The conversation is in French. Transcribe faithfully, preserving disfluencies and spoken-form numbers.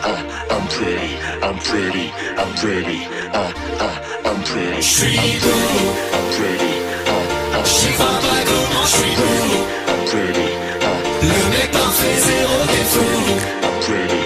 uh, I'm pretty, I'm pretty, I'm pretty, uh, uh, I'm pretty, J'suis I'm pretty, I'm pretty, uh, uh, J'y crois pas comment j'suis beau. I'm pretty, uh, Le mec parfait, zéro défaut. I'm pretty.